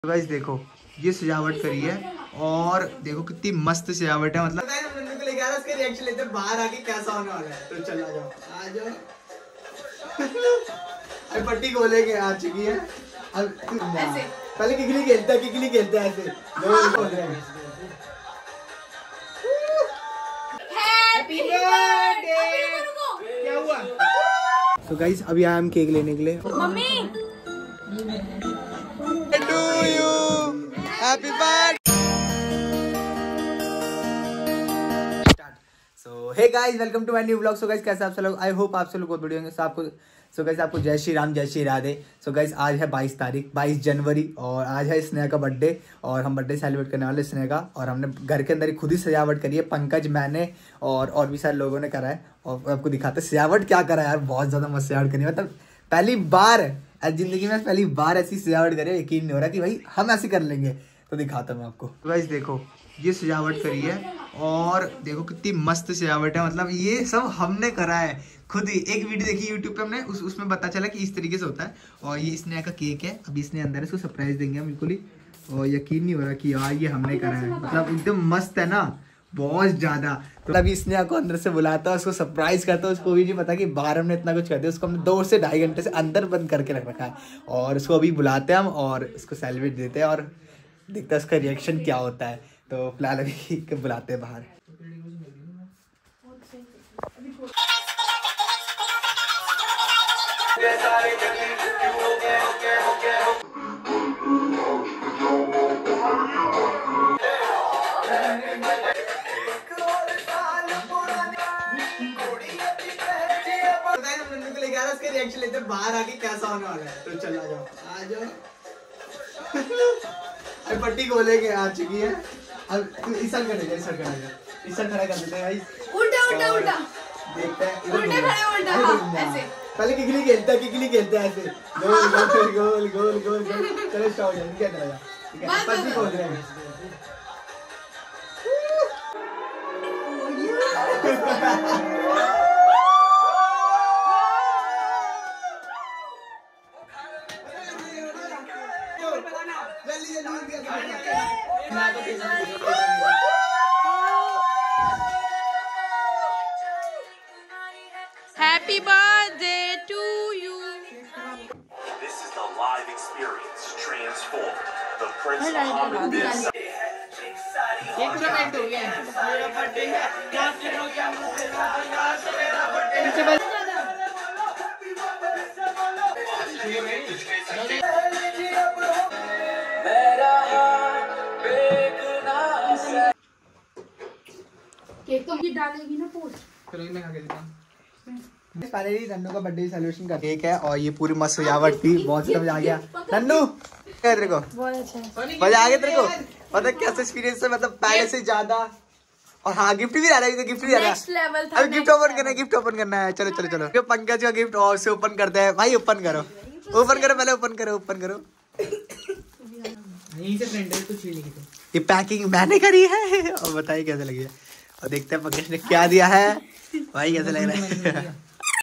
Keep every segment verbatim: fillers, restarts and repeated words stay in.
तो गाइस देखो ये सजावट करी है और देखो कितनी मस्त सजावट है। मतलब हम नन्नू को लेके आ रहे हैं, उसका रिएक्शन लेते हैं बाहर आके कैसा होने वाला है। तो चल आ जाओ आ जाओ। अब पट्टी खोलेंगे आ चुकी है। अब ऐसे पहले किकली खेलता है, किकली खेलता है ऐसे दो खोल रहे हैं। Happy birthday. क्या हुआ? तो गाइस अभी आए हम केक लेने के लिए। Mummy to you happy birthday. So hey guys welcome to my new vlog. So guys कैसे आप सब लोग? आई होप आप सब लोग बहुत बढ़िया होंगे। सो आपको सो गाइस आपको जय श्री राम, जय श्री राधे। सो गाइस आज है बाईस तारीख बाईस जनवरी और आज है स्नेहा का बर्थडे और हम बर्थडे सेलिब्रेट करने वाले स्नेहा का। और हमने घर के अंदर ही खुद ही सजावट करी है। पंकज, मैंने और और भी सारे लोगों ने करा है और आपको दिखाते सजावट क्या करा है यार। बहुत ज्यादा मस्त सजावट करी है, मतलब पहली बार जिंदगी में पहली बार ऐसी सजावट करे। यकीन नहीं हो रहा कि भाई हम ऐसे कर लेंगे। तो दिखाता हूँ आपको। गाइस देखो ये सजावट करी है और देखो कितनी मस्त सजावट है। मतलब ये सब हमने करा है खुद ही। एक वीडियो देखी यूट्यूब पे हमने, उस उसमें पता चला कि इस तरीके से होता है। और ये स्नेहा का केक है, अभी इसने अंदर इसको सरप्राइज देंगे हम बिल्कुल ही। और यकीन नहीं हो रहा कि यार ये हमने करा है। मतलब एकदम मस्त है ना, बहुत ज्यादा। तो अभी स्नेहा को अंदर से बुलाता है, उसको सरप्राइज करता है। उसको भी नहीं पता कि बाहर हमने इतना कुछ कर दिया। उसको हमने दो से ढाई घंटे से अंदर बंद करके रख रखा है और उसको अभी बुलाते हैं हम और उसको सेलिब्रेट देते हैं और देखते हैं उसका रिएक्शन क्या होता है। तो फिलहाल अभी बुलाते हैं बाहर। उसका रिएक्शन लेते हैं बाहर आके कैसा होने वाला है। तो चल आ जाओ आ जाओ। अब पट्टी खोलेंगे आ चुकी है। अब इस साल करेगा, इस साल करेगा, इस साल खड़ा कर देते हैं भाई। उल्टा उल्टा उल्टा देखते हैं उल्टे खड़े उल्टा। हाँ, ऐसे पहले किकली खेलता है, किकली खेलता है ऐसे गोल गोल गोल गोल गोल गोल। चलो स्टार्ट हो जाए। क्या करेगा? ठीक है पट्टी खोल रहे हैं। Happy birthday to you. This is the live experience transformed. The Prince Muhammad bin एक पूरा पेंट हो गया है। मेरा बर्थडे है, लास्ट ईयर हो गया मेरा बर्थडे है। केक तो मुझे डालेगी ना पोस्ट। चलो मैं खा के देता हूं। फाइनली नन्नू का बर्थडे सेलिब्रेशन का केक है और ये पूरी मस्त सजावट थी। बहुत समझ आ गया नन्नू। क्या तेरे को बहुत अच्छा है, मजा आ गया तेरे को? मतलब कैसा एक्सपीरियंस है? मतलब पहले से ज्यादा। और हाँ गिफ्ट भी आ रहा है, गिफ्ट भी आ रहा नेक्स्ट लेवल था। है। अभी गिफ्ट ओपन करना है, गिफ्ट ओपन करना है। चलो चलो चलो ये पंकज का गिफ्ट और से ओपन करते हैं भाई। ओपन करो ओपन करो पहले ओपन करो ओपन करो। यहीं से फ्रेंड है, कुछ नहीं किया। ये पैकिंग मैंने करी है और बताइए कैसे लगी है। और देखते हैं पंकज ने क्या दिया है भाई, कैसे लग रहा है।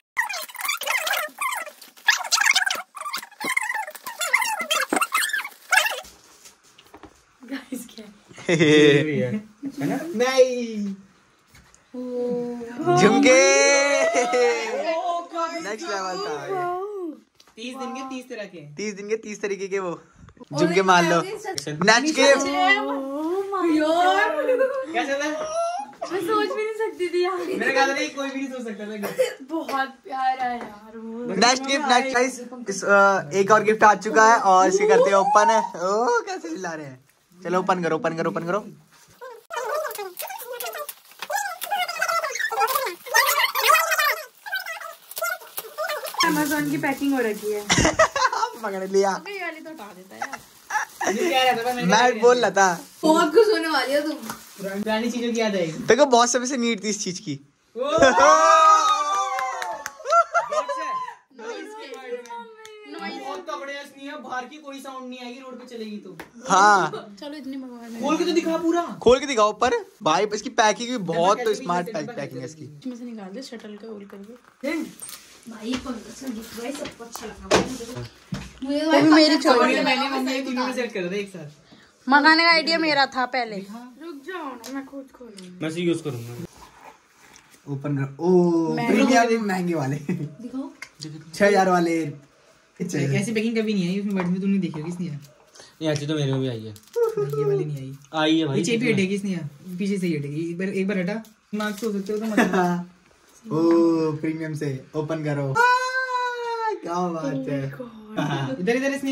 गाइस क्या नहीं झुमके नेक्स्ट लेवल था। तीस दिन के तीस तरह के तीस दिन के तीस तरीके के वो झुमके मान लो। नेक्स्ट गेम क्या चल रहा है? मैं सोच भी नहीं सकती थी यार। मेरे ख्याल में कोई भी नहीं सोच सकता था। बहुत प्यारा है यार वो। नेक्स्ट गिफ्ट नेक्स्ट गाइस इस uh, एक और गिफ्ट आ चुका है और इसे करते हैं ओपन है। ओह कैसे चिल्ला रहे हैं। चलो ओपन करो ओपन करो ओपन करो। अमेज़न की पैकिंग हो रखी है। पकड़ लिया। ये वाली तो हटा देता है यार। मुझे क्या रहता था, मैंने मैं बोल रहा था बहुत खुश होने वाली हो तुम। पुरानी चीजों की याद आएगी। देखो बहुत समय से नीड थी इस चीज की। बहुत तगड़े है स्नेहा, बाहर की कोई साउंड नहीं आएगी, रोड पे चलेगी तो। हाँ चलो इतनी मंगवा खोल के तो दिखा पूरा। खोल के दिखाओ ऊपर भाई। इसकी पैकिंग भी बहुत तो स्मार्ट पैकिंग है इसकी। इसमें से निकाल दे शटल का होल करके। हैं? भाई पंकज का गिफ्ट भाई सबको अच्छा लगा। वो भी मेरी छोटी है। मैंने मम्मी ये तीनों में सेट कर दे एक साथ। मंगाने का आइडिया मेरा था पहले। रुक जाओ ना, मैं खुद खोलूंगी। मैं यूज करूंगा। ओपन कर। ओ प्रीमियम महंगे वाले दिखाओ छह हजार वाले। ऐसी पैकिंग कभी नहीं आई उसमें, बट में तूने देखी होगी इसने यार। ये ऐसी तो मेरे में भी आई है। ये वाली नहीं आई। आई है भाई। पीछे भी हटेगी इसने यार, पीछे से ही हटेगी। एक बार एक बार हटा मार्क्स हो सकते हो तो मतलब। ओ प्रीमियम से ओपन करो। क्या बात है। इधर इधर इसने।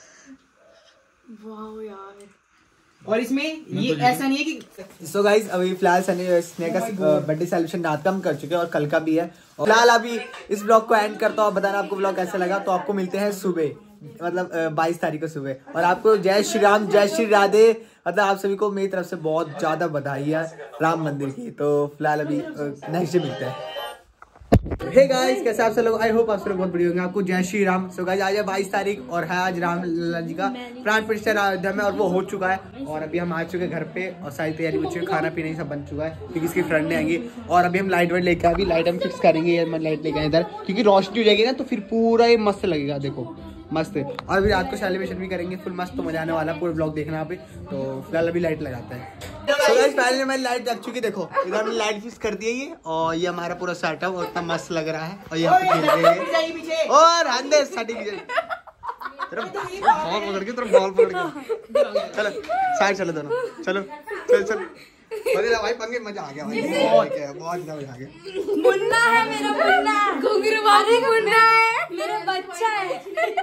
वाह यार। और इसमें ये ऐसा नहीं है कि सो गाइज अभी फिलहाल सनी स्नेह का बर्थडे सेलिब्रेशन रात का हम कर चुके हैं और कल का भी है। और फिलहाल अभी इस ब्लॉग को एंड करता हूँ। बताना आपको ब्लॉग कैसा लगा। तो आपको मिलते हैं सुबह, मतलब बाईस तारीख को सुबह। और आपको जय श्री राम जय श्री राधे। मतलब आप सभी को मेरी तरफ से बहुत ज्यादा बधाई है राम मंदिर की। तो फिलहाल अभी नेक्स्ट डे मिलते हैं। हे गाइस कैसे आप सब लोग। आई होप आप सब लोग बहुत बढ़िया होंगे। आपको जय श्री राम। सो गाइस आज है बाईस तारीख और है आज राम लला जी का प्राण प्रतिष्ठा अयोध्या में, और वो हो चुका है। और अभी हम आ चुके हैं घर पे और सारी तैयारी हो चुकी है। खाना पीना ही सब बन चुका है क्योंकि इसकी फ्रेंड ने आएंगी। और अभी हम लाइट वाइट लेके अभी लाइट हम फिक्स करेंगे। ये लाइट लेके आए इधर क्योंकि रोशनी हो जाएगी ना तो फिर पूरा ये मस्त लगेगा। देखो मस्त है। और अभी रात को सेलिब्रेशन भी करेंगे फुल मस्त। तो मजा आने वाला है, पूरे ब्लॉग देखना अभी। तो फिलहाल अभी लाइट लगाते हैं। तो गाइस फाइनली हमारी लाइट लग चुकी। देखो इधर हमने लाइट फिक्स कर दी है ये। और ये हमारा पूरा सेटअप और इतना मस्त लग रहा है। और यहाँ पे खेल रहे हैं और अंदर साड़ी की तेरा बॉल पकड़ के तेरा बॉल पकड़ के चलो साइड चलो दोनों। चलो चल चल अरे भाई पंगे मजा आ गया भाई। बहुत बहुत मजा आ गया। मुन्ना है मेरा मुन्ना। घुंघरू वाले मुन्ना है मेरा बच्चा है।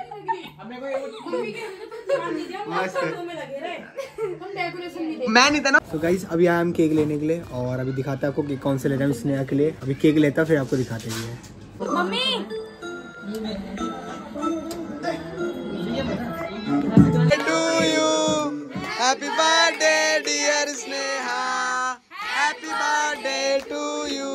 मैं नहीं था ना। तो गाइस अभी आए हम केक लेने के लिए और अभी दिखाते हैं आपको केक कौन से लेना है स्नेहा के लिए। अभी केक लेता फिर आपको दिखाते हैं। Mummy to you happy birthday dear Sneha, happy birthday to you.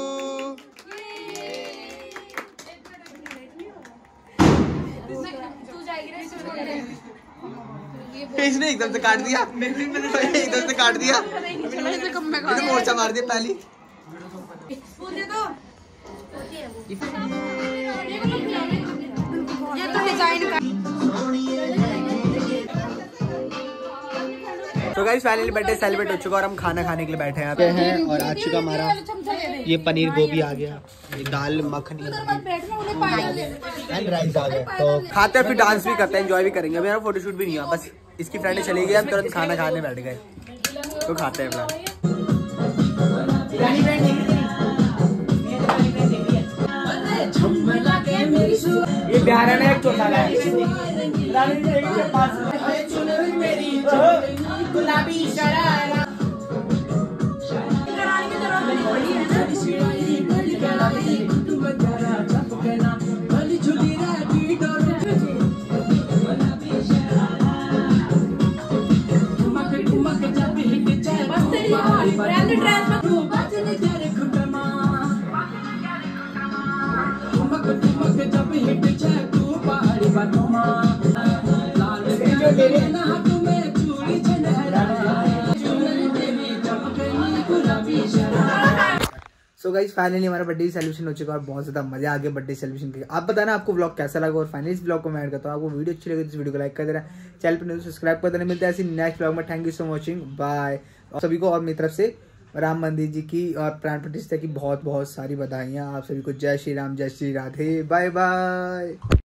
इसने एकदम से काट दिया। एकदम से काट दिया। इसने मोर्चा मार दिया पहली। ये तो डिजाइन का। तो गाइस फाइनली बर्थडे सेलिब्रेट हो चुका और हम खाना खाने के लिए बैठे हैं हैं और आ चुका हमारा ये पनीर गोभी आ गया, ये दाल मखनी एंड राइस आ गया। तो खाते हैं फिर डांस भी करते हैं, एंजॉय भी करेंगे। अभी हमारा फोटोशूट भी नहीं हुआ, बस इसकी फ्रेंड चली गई, हम तुरंत खाना खाने बैठ गए। तो खाते हैं फिलहाल। ये बिहार में एक चौथा है गुलाबी शरारा। सो गाइस फाइनली हमारा बर्थडे सेलिब्रेशन हो चुका है और बहुत ज्यादा मजा आ गया बर्थडे सेलिब्रेशन के। आप बताना आपको ब्लॉग कैसा लगा और फाइनली इस ब्लॉग को मैं ऐड करता हूँ। आपको वीडियो अच्छी लगी तो इस वीडियो को लाइक कर देना, चैनल पर सब्सक्राइब कर देना। मिलते हैं ऐसी नेक्स्ट ब्लॉग में। Thank you so watching, bye. सभी को और मेरी तरफ से राम मंदिर जी की और प्राण प्रतिष्ठा की बहुत बहुत सारी बधाइयाँ। आप सभी को जय श्री राम जय श्री राधे, बाय बाय।